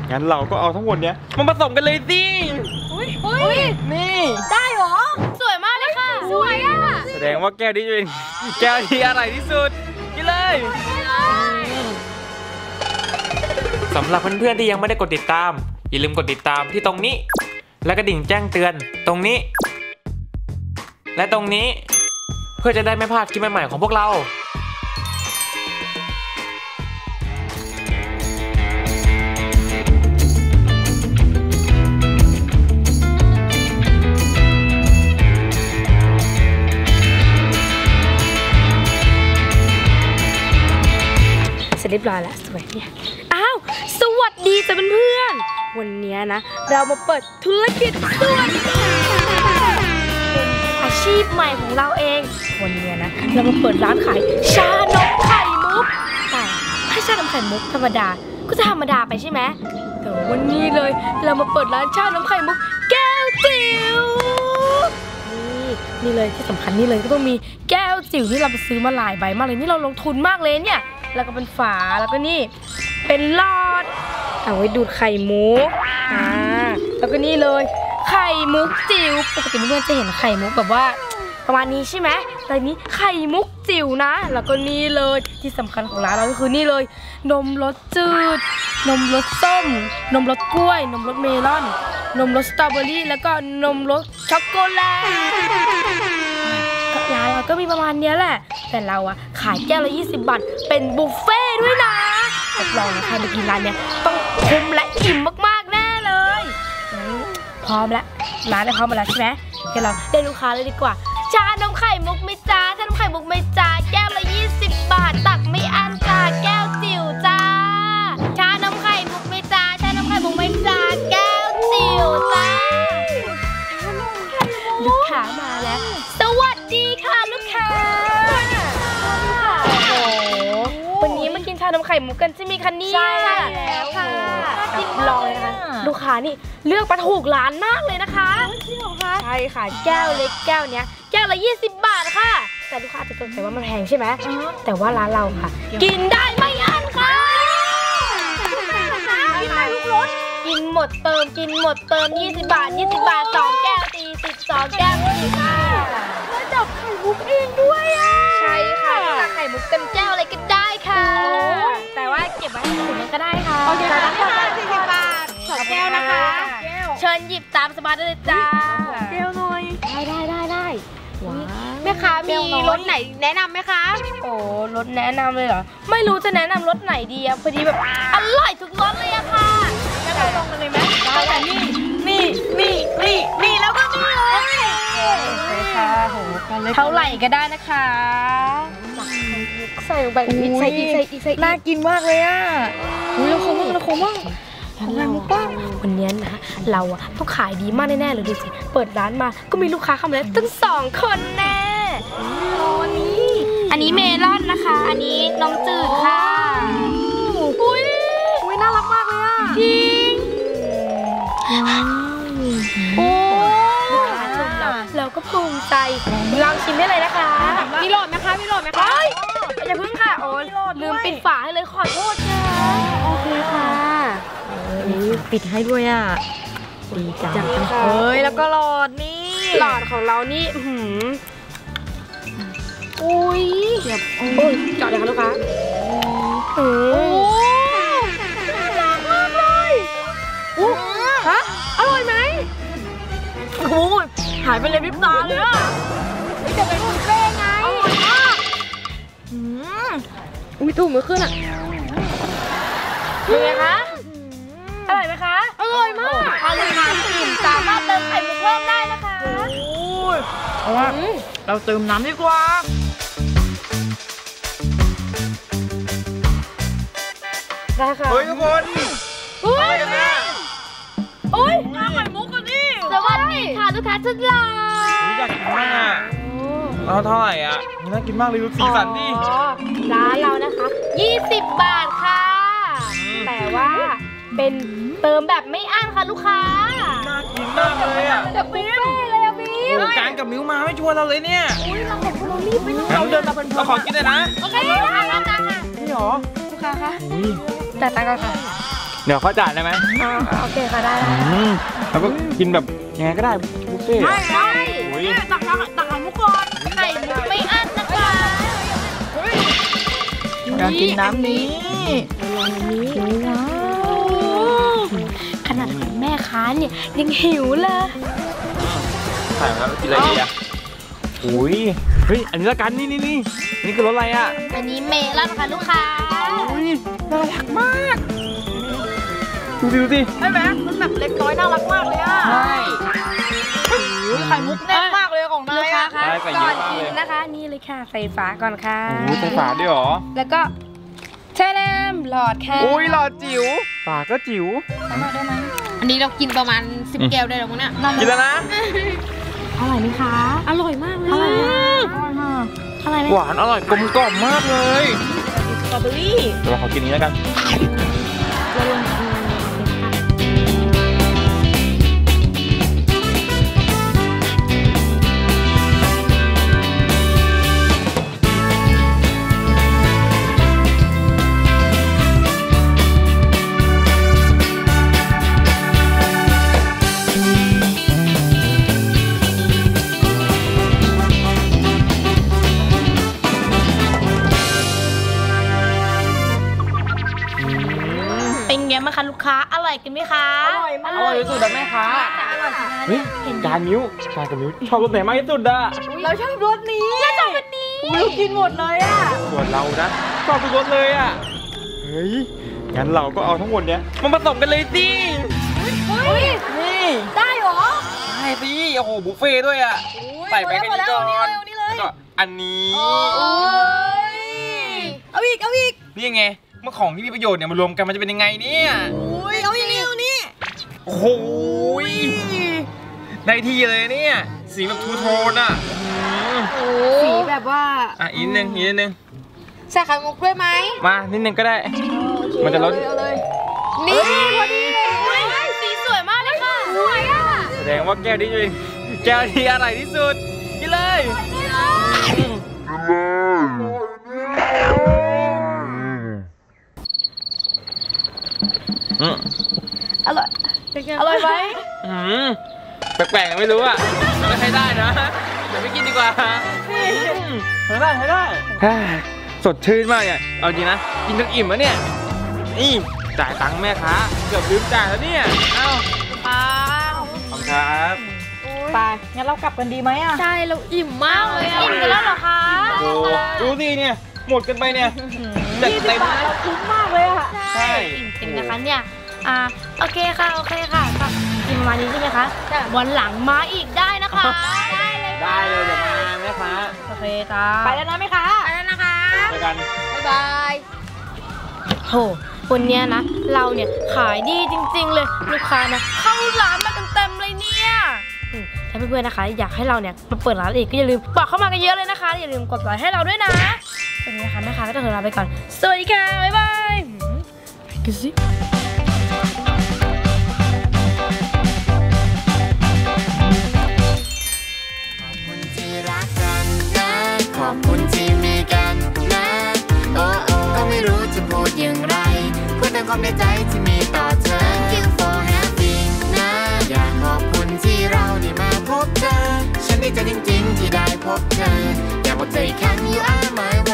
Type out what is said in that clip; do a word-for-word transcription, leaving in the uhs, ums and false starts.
งั้นเราก็เอาทั้งหมดเนี้ยมาผสมกันเลยสิอุ้ยอุ้ยนี่ได้เหรอสวยมากเลยค่ะสวยอ่ะแสดงว่าแก้วนี้เป็นแก้วที่อร่อยที่สุดกินเลยสำหรับเพื่อนๆที่ยังไม่ได้กดติดตามอย่าลืมกดติดตามที่ตรงนี้และกระดิ่งแจ้งเตือนตรงนี้และตรงนี้เพื่อจะได้ไม่พลาดคลิปใหม่ๆของพวกเราเรียบร้อยแล้วสวยเนี่ยอ้าวสวัสดีจ้ะเพื่อนๆวันนี้นะเรามาเปิดธุรกิจส่วนเป็นอาชีพใหม่ของเราเองวันนี้นะเรามาเปิดร้านขายชานมไข่มุกแต่ถ้าชานมไข่มุกธรรมดาก็จะธรรมดาไปใช่ไหมแต่วันนี้เลยเรามาเปิดร้านชานมไข่มุกแก้วจิ๋วนี่นี่เลยที่สำคัญนี่เลยก็ต้องมีแก้วจิ๋วที่เราไปซื้อมาหลายใบมากเลยนี่เราลงทุนมากเลยเนี่ยแล้วก็เป็นฝาแล้วก็นี่เป็นหลอดเอาไว้ดูดไข่มุกอ่าแล้วก็นี่เลยไข่มุกจิ๋วปกติเพื่อนๆจะเห็นไข่มุกแบบว่าประมาณนี้ใช่ไหมแต่นี้ไข่มุกจิ๋วนะแล้วก็นี่เลยที่สำคัญของร้านเราก็คือนี่เลยนมรสจืดนมรสส้มนมรสกล้วยนมรสเมลอนนมรสสตรอเบอรี่แล้วก็นมรสช็อกโกแลตร้านเราก็มีประมาณนี้แหละแต่เราอะขายแก้วละยี่สิบบาทเป็นบุฟเฟ่ด้วยนะรับรองนะใครไปกินร้านเนี้ยต้องคุ้มและอิ่มมากๆแน่เลยพร้อมแล้วร้านได้พร้อมมาแล้วใช่ไหมเดี๋ยวเราได้ลูกค้าเลยดีกว่าชานมไข่มุกไม่จ้าชานมไข่มุกไม่จ้าแก้วละยี่สิบบาทตักไม่อั้นจ้าแก้วจิ๋วจ้าชานมไข่มุกไม่จ้าชานมไข่มุกไม่จ้าแก้วจิ๋วจ้าลูกค้ามาแล้วสวัสดีค่ะลูกค้าโอ้โหวันนี้มากินชานมไข่มุกกันใช่ไหมคะเนี่ยใช่แล้วค่ะกินลองเลยนะคะลูกค้านี่เลือกมาถูกร้านมากเลยนะคะใช่ค่ะแก้วเล็กแก้วเนี้ยแก้วละยี่สิบบาทค่ะแต่ลูกค้าจะสงสัยว่ามันแพงใช่ไหมแต่ว่าร้านเราค่ะกินได้ไม่อั้นค่ะกินได้ทุกรสกินหมดเติมกินหมดเติมยี่สิบบาทยี่สิบบาทสองแก้วสี่สิบสองแก้วสี่ค่ะแล้วจับไข่มุกเองด้วยอ่ะใช่ค่ะตักไข่มุกเต็มแก้วอะไรก็ได้ค่ะแต่ว่าเก็บไว้ให้ถุงก็ได้ค่ะโอเคค่ะสี่สิบบาทสองแก้วนะคะเชิญหยิบตามสบายได้เลยจ้าแก้วหน่อยได้ได้ได้ได้แม่ค้ามีรสไหนแนะนำไหมคะโอ้รสแนะนำเลยเหรอไม่รู้จะแนะนำรสไหนดีอะพอดีแบบอร่อยทุกรสเลยอะค่ะงั้นเราลงกันเลยไหมได้แต่นี่นี่นี่นี่นี่แล้วก็นี่เลยใช่ค่ะโหเท่าไหร่ก็ได้นะคะใส่ลงไปอีกใส่อีกใส่อีกใส่อีกน่ากินมากเลยอะอุ้ยเราคมมากเราคมมากวันนี้นะเราอะต้องขายดีมากแน่ๆเลยดูสิเปิดร้านมาก็มีลูกค้าเข้ามาแล้วตั้งสองคนแน่อันนี้อันนี้เมลอนนะคะอันนี้นมจืดค่ะอุ้ยอุ้ยน่ารักมากเลยอะจริงโอ้ลูกค้าชมเราเราก็ภูมิใจลองชิมได้เลยนะคะมีโหลดไหมคะมีโหลดไหมคะอย่าเพิ่งค่ะโอ้ลืมปิดฝาให้เลยขอโทษค่ะโอเคค่ะปิดให้ด้วยอ่ะดีจังเฮ้ยแล้วก็หลอดนี่หลอดของเรานี่หืมอุ้ยเจ็บโอ้ยจอดเลยค่ะลูกค้าโอ้รักมากเลยอู้ฮะอร่อยไหมโอ้ยหายไปเลยพริบตาเลยอ่ะจะเป็นบุฟเฟ่ไงอร่อยมากอุ้ยตุ่มมือขึ้นอ่ะเป็นไงคะอร่อยไหมคะอร่อยมากถ้าลูกค้าอิ่มสามารถเติมไข่มุกเพิ่มได้นะคะโอ้ยเอาว่าเราเติมน้ำดีกว่าได้ค่ะเฮ้ยทุกคนเฮ้ยกันนะโอ้ยน้ำไข่มุกกันนี่สวัสดีค่ะลูกค้าชุดหล่ออยากกินมากอ่ะเอาเท่าไหร่อ่ะน่ากินมากเลยดูสีสันดิร้านเรานะคะยี่สิบบาทค่ะแต่ว่าเป็นเติมแบบไม่อั้นค่ะลูกค้าน่ากินมากเลยอ่ะแบบบุฟเฟ่เลยอ่ะพี่โอ้การกับมิ้วมาไม่ชวนเราเลยเนี่ยอุ้ยเราของเรารีบไปเราเดินมาเป็นเราขอกินเลยนะโอเคค่ะค่ะค่ะนี่หรอลูกค้าคะจ่ายตังค์ก่อนค่ะเดี๋ยวเขาจ่ายได้ไหมอ่าโอเคค่ะได้อืมแล้วก็กินแบบยังไงก็ได้บุฟเฟ่ต์ไม่ไม่โอ้ยตักตักตักไข่มุกก่อนไข่มุกไม่อั้นนะคะอยากกินน้ำนี้ว้าวขนาดแม่ค้าเนี่ยยังหิวเลยใส่แล้วกินอะไรดีอ่ะโอ้ยเฮ้ยอันนี้ละกันนี่นี่นี่นี่คือรสอะไรอ่ะอันนี้เมลอนค่ะลูกค้าอุ้ยน่ารักมากดูดิดูดิใช่ไหมมันแบบเล็กน้อยน่ารักมากเลยอ่ะใช่ไข่มุกแน่นมากเลยของนาลูกยค้าอ่ะคะได้ใส่เยก่ออะนมากกิเลยนนะคะ นี่เลยค่ะใส่ฝาก่อนค่ะโอ้ยใส่ฝาด้วยเหรอแล้วก็แช่น้ำหลอดค่ะอุ้ยหลอดจิ๋วฝาก็จิ๋วอันนี้เรากินประมาณสิบแก้วได้หรอมั้งเนี่ยกินแล้วนะอร่อยไหมคะอร่อยมากเลยอร่อยอะมากอร่อยไหมหวานอร่อยกลมกล่อมมากเลยสตรอเบอรี่เดี๋ยวเราขอกินนี้แล้วกันเราลงเออ เป็นไงบ้างคะลูกค้าอร่อยกันไหมคะอร่อยมากอร่อยที่สุดอะแม่ค้าอร่อยจริงนะเฮ้ยการมิ้วการกับมิ้วชอบรสไหนมากที่สุดอะเราชอบรสนี้เราชอบรสนี้เรากินหมดเลยอ่ะส่วนเรานะชอบทุกรสเลยอะเฮ้ยงั้นเราก็เอาทั้งหมดเนี้ยมาผสมกันเลยสิเฮ้ยนี่ได้เหรอใช่สิโอ้โหบุฟเฟ่ด้วยอะใส่ไปแค่นี้ก่อนนี่เลยแล้วก็อันนี้โอ้ยเอาอีกเอาอีกนี่ไงเมื่อของที่มีประโยชน์เนี่ยมารวมกันมันจะเป็นยังไงเนี่ยอุ้ยเอาอีกนี่เอานี่โอ้โหได้ที่เลยเนี่ยสีแบบทูโทนอะอืมสีแบบว่าอ่ะอีกนิดนึงอีกนิดนึงใส่ไข่มุกด้วยไหมมานิดนึงก็ได้ มันจะลดเอาเลยนี่พอดีเลยสีสวยมากเลยค่ะสวยอ่ะแสดงว่าแก้วนี้จริงแก้วที่อร่อยที่สุดกินเลยอืมอร่อยอร่อยไหมอืมแปลกๆไม่รู้อ่ะไม่ใช้ได้นะเดี๋ยวไม่กินดีกว่าอืมใช้ได้ใช้ได้สดชื่นมากเนี่ยเอาจริงนะกินจนอิ่มแล้วเนี่ยนี่จ่ายตังค์แม่ค้าเกือบลืมจ่ายแล้วเนี่ยเอ้าอ้าวขอบคุณครับไปงั้นเรากลับกันดีไหมอ่ะใช่เราอิ่มมากเลยอิ่มกันแล้วเหรอคะโอ้ดูสิเนี่ยหมดกันไปเนี่ยจัดยี่สิเต็บมบาทเราคุ้มมากเลยอ่ะใช่อิ่มจริงนะคะเนี่ยอ่าโอเคค่ะโอเคค่ะก็กินประมาณนี้ใช่ไหมคะวันหลังมาอีกได้นะคะได้เลยได้เลยเดี๋ยวมาแม่ค้าโอเคจ้าไปแล้วนะไหมคะไปแล้วนะคะเจอกันบ๊ายบายโหวันเนี้ยนะเราเนี่ยขายดีจริงๆเลยลูกค้านะเข้าร้านมาเต็มๆเลยเนี่ยอืมถ้าเพื่อนๆนะคะ อยากให้เราเนี่ยมาเปิดร้านอีกก็อย่าลืมบอกเข้ามากันเยอะเลยนะคะอย่าลืมกดไลค์ให้เราด้วยนะวันนี้นะคะแม่ค้าก็ต้องขอลาไปก่อนสวัสดีค่ะบ๊ายบายกินสิขอบคุณที่มีกันนะ โอ้โอ้ก็ไม่รู้จะพูดอย่างไรพูดแต่ความในใจที่มีต่อเธอ Thank you for having นะ อยากขอบคุณที่เราได้มาพบเธอ ฉันดีใจจริงๆที่ได้พบเธอ อยากบอกเธออีกครั้ง you are my